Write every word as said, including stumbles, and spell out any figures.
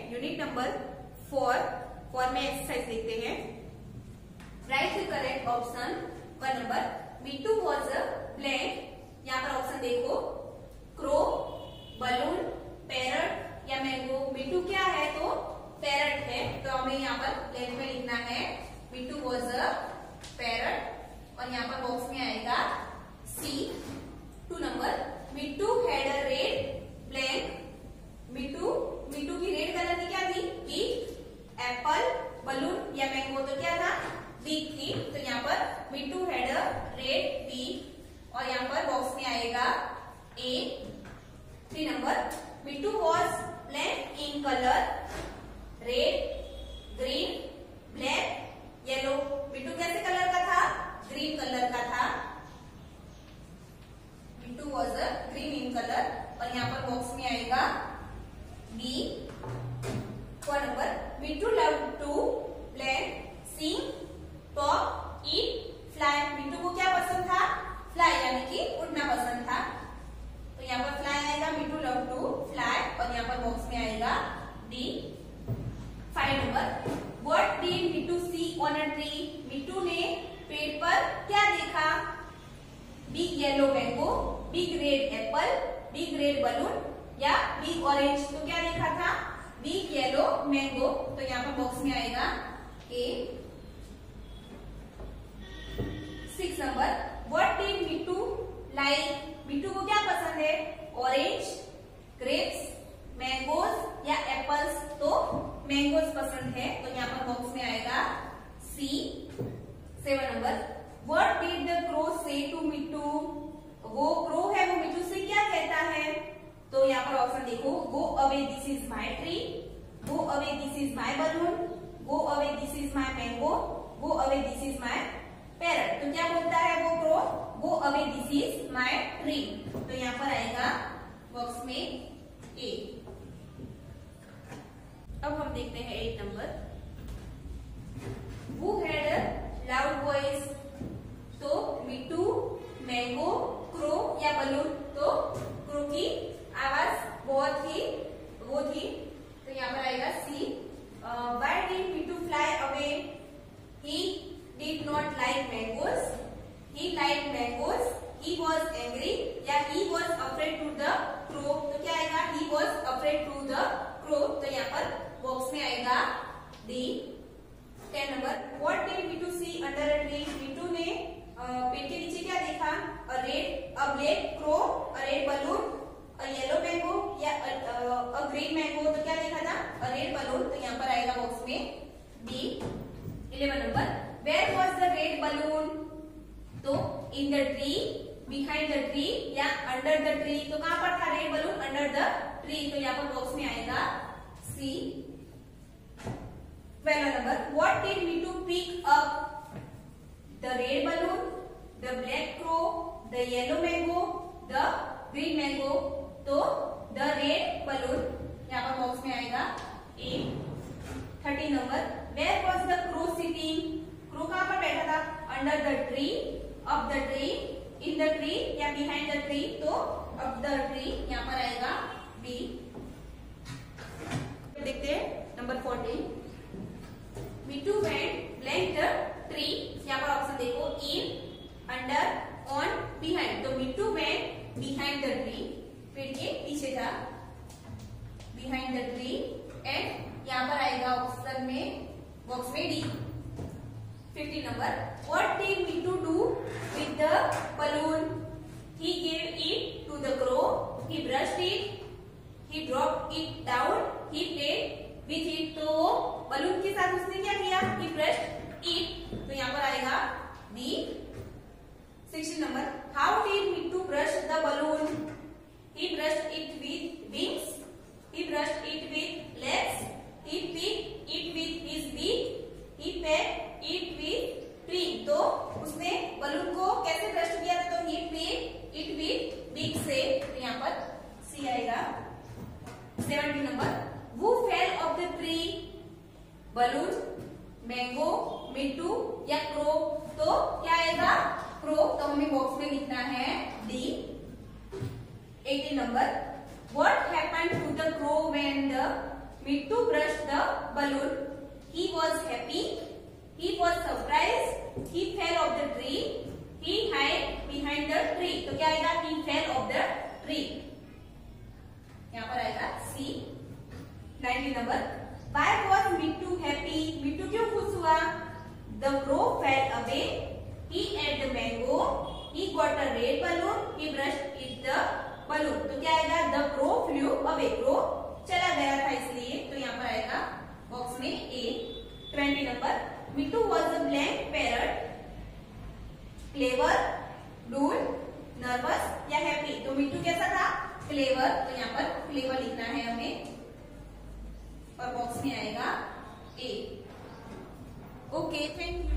Unit number four. Four में exercise देखते हैं। Right the correct option. One number, Mitu was a blank. यहाँ पर ऑप्शन देखो, क्रो, बलून, पैरट या मैंगो। मीटू क्या है? तो पैरट है, तो हमें यहाँ पर ब्लैंक में लिखना है मीटू वॉज अ पैरट और यहाँ पर बॉक्स में आएगा C. Two number, Mitu had a red blank. Mitu Mitu की रेड कलर की क्या थी? बीक। एप्पल, बलून या मैंगो तो क्या था? बीक थी, तो यहाँ पर Mitu had a red beak और यहाँ पर बॉक्स में आएगा A. Three number, Mitu was black in colour, red, green, black, yellow. Mitu कैसे कलर का था? ग्रीन कलर का था। Mitu was a green in colour और यहाँ पर बॉक्स में आएगा B. Four number, Mitu love to blank, sing, talk, eat, fly. Mitu को क्या पसंद था? फ्लाई यानी कि उड़ना पसंद था, तो यहाँ पर फ्लाई आएगा। मीटू लव टू फ्लाई और यहाँ पर बॉक्स में आएगा D. Five number, what did Mitu see on a tree. Mitu ने पेड़ पर क्या देखा? Big yellow mango, big red apple, big red balloon या बिग ऑरेंज। तो क्या देखा था? बिग येलो मैंगो, तो यहाँ पर बॉक्स में आएगा A. Six number, what did Mitu like. Mitu को क्या पसंद है? ऑरेंज, ग्रेप्स, मैंगोज या एप्पल्स। तो मैंगोज पसंद है, तो यहाँ पर बॉक्स में आएगा C. Seven number, what did the crow say to Mitu. वो क्रो है, वो मीटू से क्या कहता है? तो यहाँ पर ऑप्शन देखो, go away this is my tree, go away this is my balloon, go away this is my mango, go away this is my parrot. तो क्या बोलता है वो crow? Go away this is my tree, तो यहाँ पर आएगा box में ए। अब हम देखते हैं eight number, who had a loud voice. तो मीटू, मैंगो, क्रो या बलून। तो क्रो की आवाज बहुत ही वो थी, तो यहाँ पर आएगा C. Why did Mitu fly away. He did not like mangoes, he like mangoes, he was angry या he was afraid to the crow. तो क्या आएगा? He was afraid to the crow, तो यहाँ पर बॉक्स में आएगा D. Ten number, what did Mitu see under a tree. Mitu ने पेड़ के नीचे क्या देखा? A red a black crow, a red balloon, a yellow mango या अ ग्रीन मैंगो। तो क्या देखा था? अ रेड बलून, तो यहाँ पर आएगा बॉक्स में D. Eleven number, where was the red balloon. तो in the tree, behind the tree या अंडर द ट्री। तो कहां पर था red balloon? Under the tree, तो यहाँ पर बॉक्स में आएगा C. Twelve number, what did Mitu pick up. The red balloon, the black crow, the yellow mango, the green mango. तो द रेड बलून, यहाँ पर बॉक्स में आएगा A. Thirteen number, where was the crow sitting. Crow कहां पर बैठा था? Under the tree, up the tree, in the tree या बिहाइंड द ट्री। तो अप द ट्री, यहाँ पर आएगा बी। देखते हैं number fourteen, Mitu went blank the tree. यहाँ पर ऑप्शन देखो, इन, अंडर, ऑन, बिहाइंड। तो Mitu went behind the tree, पेड़ के पीछे था, बिहाइंड द ट्री। एंड यहाँ पर आएगा ऑप्शन में बॉक्स में D. Fifteen number, what did Mittu do with the balloon. He gave it to the crow, he brushed it, he dropped it down, he played with it. तो balloon के साथ उसने क्या किया? ही ब्रश्ड इट, तो यहाँ पर आएगा B. Sixteen number, how did Mittu brush the balloon. He brushed it with wings, he brushed it with legs, he picked it with his beak, he pecked it with tree। तो उसने balloon को कैसे brush किया था? तो he picked it with beak से, तो यहाँ पर सी आएगा। Seventy number, who fell off the tree। Balloon, mango, Mittu या क्रो। तो क्या आएगा? क्रो, तो हमें बॉक्स में लिखना है D. Eighteen number, what happened to the crow when the Mittu brushed the balloon. He was happy. He was surprised. He fell off the tree. He hid behind the tree. तो क्या आएगा? He fell off the tree. यहाँ पर आएगा C. Ninety number. Why was Mittu happy? Mittu क्यों खुश हुआ? The crow fell away. He ate the mango. He got a red balloon. He brushed it the balloon. तो क्या आएगा? The crow flew away. Crow चला गया था इसलिए, तो यहाँ पर आएगा बॉक्स में A. Twenty number. Mittu was a blank parrot. Clever, dull, nervous या happy? तो मिट्टू कैसा था? Clever. तो यहाँ पर clever लिखना है हमें और बॉक्स में आएगा A. Okay, thank you.